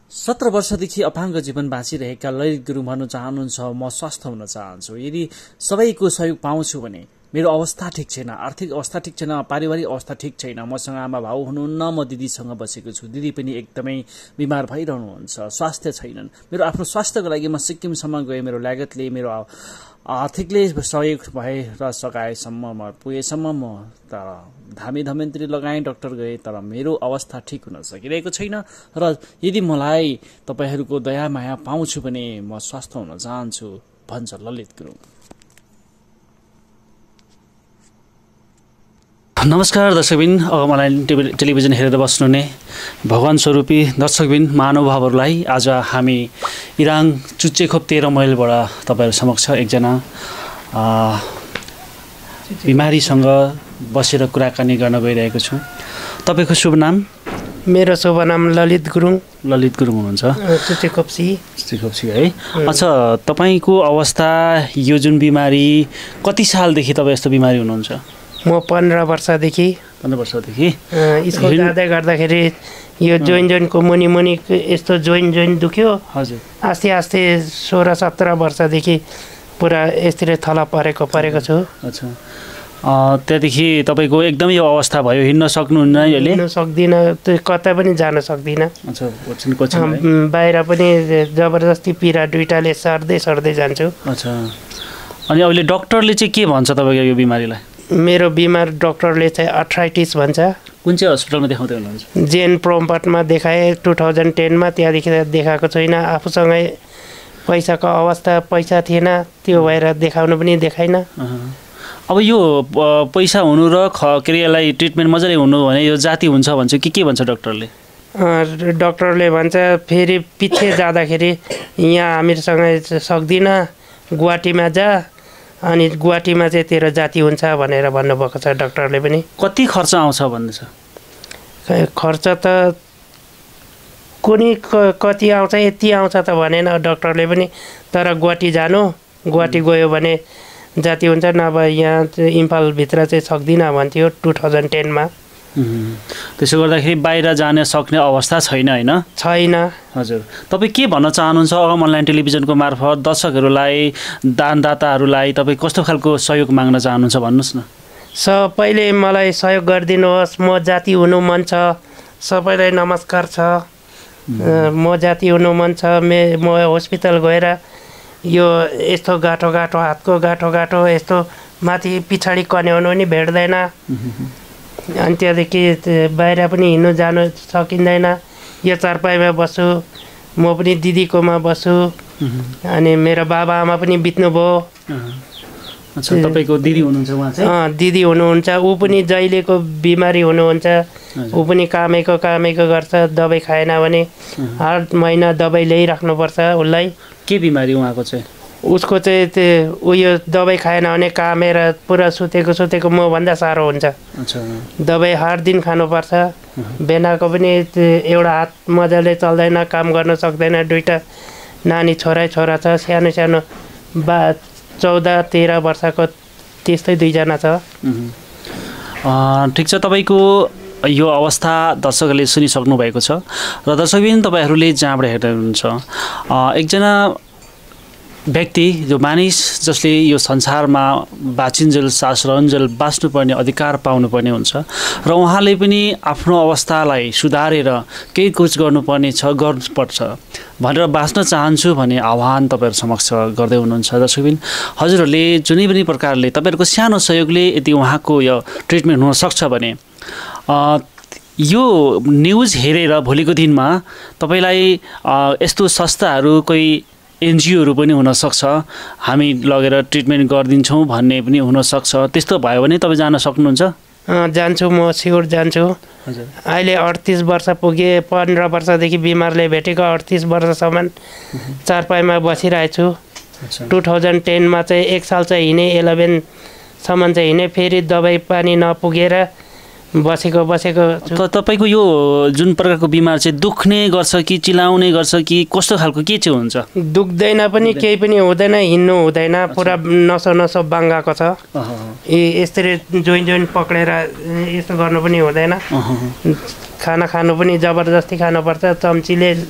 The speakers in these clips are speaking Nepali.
17 वर्षदेखि अपाङ्ग जीवन बाँचिरहेका ललित गुरुङ भन्न चाहनुहुन्छ म स्वस्थ हुन चाहन्छु। यदि सबैको सहयोग पाउँछु भने मेरो अवस्था ठिक छैन, आर्थिक अवस्था ठिक छैन, पारिवारिक अवस्था ठिक छैन, मसँग आमा भाउ हुनुहुन्न, म दिदीसँग बसेको छु, दिदी पनि एकदमै बिमार भइरहनुहुन्छ, स्वास्थ्य छैनन्। मेरो आफ्नो स्वास्थ्यको लागि म सिक्किमसम्म गएँ, मेरो लागतले मेरो आर्थिकले सहयोग भएर सकाएसम्म म पुगेसम्म म तर धामी धमेत्री लगाएँ, डाक्टर गएँ, तर मेरो अवस्था ठिक हुन सकिरहेको छैन। र यदि मलाई तपाईहरूको दया माया पाउँछु भने म स्वस्थ हुन चाहन्छु भन्छ ललित गुरुङ। नमस्कार दर्शकबिन, मलाई टेलिभिजन हेरेर बस्नुहुने भगवान स्वरूपी दर्शकबिन महानुभावहरूलाई आज हामी इराङ चुच्चेखोप 13 माइलबाट तपाईहरु समक्ष एकजना बिमारीसँग बसेर कुराकानी गर्न गइरहेको छु। तपाईको शुभ नाम? मेरो शुभ नाम ललित गुरुङ। ललित गुरुङ हुनुहुन्छ चुच्चेखोपसी है। अच्छा, तपाईको अवस्था यो जुन बिमारी कति सालदेखि तपाई यस्तो बिमारी हुनुहुन्छ? म 15 वर्षदेखि स्कुल जाँदै गर्दाखेरि यो जोइन्टको मुनि यस्तो जोइन्ट दुख्यो। हजुर। आस्ते आस्ते 16-17 वर्षदेखि पुरा यसरी थला परेको छु। अच्छा, त्यहाँदेखि तपाईको एकदमै यो अवस्था भयो, हिँड्न सक्नुहुन्न? हिँड्न सक्दिनँ, कतै पनि जान सक्दिनँ। अच्छा, बाहिर पनि जबरजस्ती पीडा दुईटाले सर्दै जान्छु। अच्छा, अनि अहिले डाक्टरले चाहिँ के भन्छ तपाईको यो बिमारीलाई? मेरो बिमार डाक्टरले चाहिँ आर्थराइटिस भन्छ। कुन चाहिँ हस्पिटलमा देखाउँदै हुनुहुन्छ? जेन प्रोम्पटमा देखाएँ 2010 मा। त्यहाँदेखि देखाएको छैन, आफूसँगै पैसाको अवस्था पैसा थिएन, त्यो भएर देखाउनु पनि देखाइन। अब यो पैसा हुनु र के अरे यसलाई ट्रिटमेन्ट मजाले हुनु भने यो जाति हुन्छ भन्छ कि के भन्छ डाक्टरले? डाक्टरले भन्छ फेरि पछि जाँदाखेरि यहाँ हामीसँग सक्दिन, गुवाहाटीमा जा, अनि गुवाहाटीमा चाहिँ तेरो जाति हुन्छ भनेर भन्नुभएको छ डाक्टरले पनि। कति खर्च आउँछ भन्दैछ? खर्च त कुनै कति आउँछ, यति आउँछ त भनेन डाक्टरले पनि। तर गुवाहाटी जानु, गुवाहाटी गयो भने जाति हुन्छ, नभए यहाँ इम्फालभित्र चाहिँ सक्दिनँ भन्थ्यो 2010 मा। त्यसो गर्दाखेरि बाहिर जान सक्ने अवस्था छैन हैन? छैन। हजुर, तपाईँ के भन्न चाहनुहुन्छ अगम अनलाइन टेलिभिजनको मार्फत दर्शकहरूलाई, दानदाताहरूलाई तपाईँ कस्तो खालको सहयोग माग्न चाहनुहुन्छ भन्नुहोस् न। सबैले मलाई सहयोग गरिदिनुहोस्, म जाति हुनु मन छ। सबैलाई नमस्कार छ, म जाति हुनु मन छ। म हस्पिटल गएर यो यस्तो गाँठो हातको गाँठो यस्तो माथि पछाडि कन्याउनु पनि भेट्दैन, अनि त्यहाँदेखि बाहिर पनि हिँड्नु जानु सकिँदैन। यो चारपाईमा बस्छु, म पनि दिदीकोमा बस्छु, अनि मेरो बाबा आमा पनि बित्नुभयो। अच्छा, तपाईको दिदी हुनुहुन्छ उहाँ चाहिँ? दिदी हुनुहुन्छ, ऊ पनि जहिलेको बिमारी हुनुहुन्छ, ऊ पनि कामेको गर्छ। दबाई खाएन भने हर महिना दबाई ल्याइराख्नुपर्छ उसलाई। के बिमारी उहाँको चाहिँ? उसको चाहिँ त्यो उयो दबाई खाएन भने कामेर पुरा सुतेको मभन्दा साह्रो हुन्छ। अच्छा, दबाई हर दिन खानुपर्छ। बेनाको पनि एउटा हात मजाले चल्दैन, काम गर्न सक्दैन। दुईटा नानी छोरा छ, सानो 14-13 वर्षको, त्यस्तै दुईजना छ। ठिक छ, तपाईको यो अवस्था दर्शकहरूले सुनिसक्नु भएको छ। र दर्शकबिन, तपाईहरूले जहाँबाट हेर्दै हुनुहुन्छ एकजना व्यक्ति जो मानिस जसले यो संसारमा बाँचिन्जेल सास रहन्जेल बाँच्नुपर्ने अधिकार पाउनुपर्ने हुन्छ, र उहाँले पनि आफ्नो अवस्थालाई सुधारेर केही कुछ गर्नुपर्छ भनेर बाँच्न चाहन्छु भन्ने आह्वान तपाईहरु समक्ष गर्दै हुनुहुन्छ। दर्शकबिन, हजुरहरूले जुनै पनि प्रकारले तपाईहरुको सानो सहयोगले यदि उहाँको यो ट्रिटमेन्ट हुन सक्छ भने यो न्युज हेरेर भोलिको दिनमा तपाईलाई यस्तो संस्थाहरू, कोही एनजिओहरू पनि हुनसक्छ, हामी लगेर ट्रिटमेन्ट गरिदिन्छौँ भन्ने पनि हुनसक्छ। त्यस्तो भयो भने तपाईँ जान सक्नुहुन्छ? जान्छु, म स्योर जान्छु। अहिले 38 वर्ष पुगे, 15 वर्षदेखि बिमारले भेटेको 38 वर्षसम्म चारपाईमा बसिरहेछु। 2010 मा चाहिँ 1 साल चाहिँ हिँडेँ, 11 सम्म चाहिँ हिँडेँ। फेरि दबाई पानी नपुगेर बसेको तपाईको यो जुन प्रकारको बिमार चाहिँ दुख्ने गर्छ कि चिलाउने गर्छ कि कस्तो खालको के चाहिँ हुन्छ? दुख्दैन पनि, केही पनि हुँदैन, हिँड्नु हुँदैन, पुरा नसो बाङ्गाको छ। यसरी जोइन्ट पक्रेर यस्तो गर्नु पनि हुँदैन। खाना खानु पनि जबरजस्ती खानुपर्छ, चम्चीले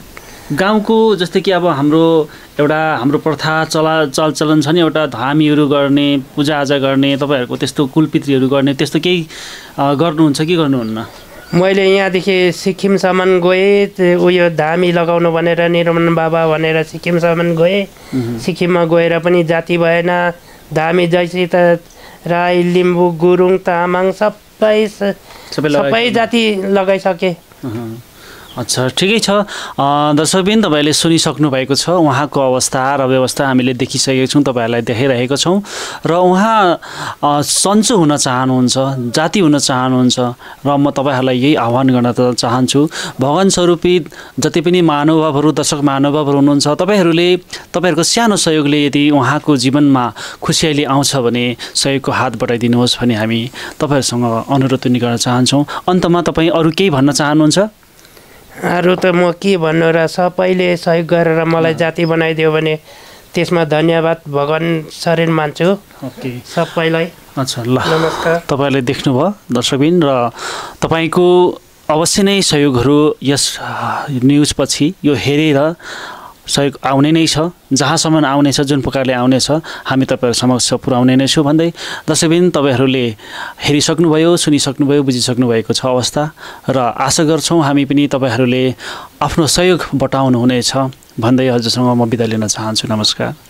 गाउँको जस्तै कि अब हाम्रो प्रथा चलचलन छ नि, एउटा धामीहरू गर्ने, पूजाआजा गर्ने, तपाईँहरूको त्यस्तो कुलपितृहरू गर्ने त्यस्तो केही गर्नुहुन्छ कि गर्नुहुन्न? मैले यहाँदेखि सिक्किमसम्म गएँ, उयो धामी लगाउनु भनेर निरमन बाबा भनेर सिक्किमसम्म गएँ। सिक्किममा गएर पनि जाति भएन। धामी जैसी त राई, लिम्बू, गुरुङ, तामाङ सबै जाति लगाइसके। अच्छा, ठिकै छ। दर्शकबिन, तपाईँले सुनिसक्नु भएको छ उहाँको अवस्था र व्यवस्था हामीले देखिसकेका छौँ, तपाईँहरूलाई देखाइरहेका छौँ। र उहाँ सन्चो हुन चाहनुहुन्छ, जाति हुन चाहनुहुन्छ, र म तपाईँहरूलाई यही आह्वान गर्न चाहन्छु। भगवान स्वरूपी जति पनि महानुभावहरू, दर्शक महानुभावहरू हुनुहुन्छ, तपाईँहरूको सानो सहयोगले यदि उहाँको जीवनमा खुसियाली आउँछ भने सहयोगको हात बढाइदिनुहोस् भने हामी तपाईँहरूसँग अनुरोध पनि गर्न चाहन्छौँ। अन्तमा तपाईँ अरू केही भन्न चाहनुहुन्छ? अरू त म के भन्नु र, सबैले सहयोग गरेर मलाई जाति बनाइदियो भने त्यसमा धन्यवाद भगवान शरण मान्छु। ओके, सबैलाई अच्छा, ल, नमस्कार। तपाईँले देख्नुभयो दर्शकबिन, र तपाईँको अवश्य नै सहयोगहरू यस न्युजपछि यो हेरेर सहयोग आउने नै छ। जहाँसम्म आउनेछ, जुन प्रकारले आउनेछ हामी तपाईँहरू समक्ष पुर्याउने नै छौँ भन्दै दर्शकबिन, तपाईँहरूले हेरिसक्नुभयो, सुनिसक्नुभयो, बुझिसक्नु भएको छ अवस्था, र आशा गर्छौँ हामी पनि तपाईँहरूले आफ्नो सहयोग बटाउनुहुनेछ भन्दै हजुरसँग म बिदा लिन चाहन्छु। नमस्कार।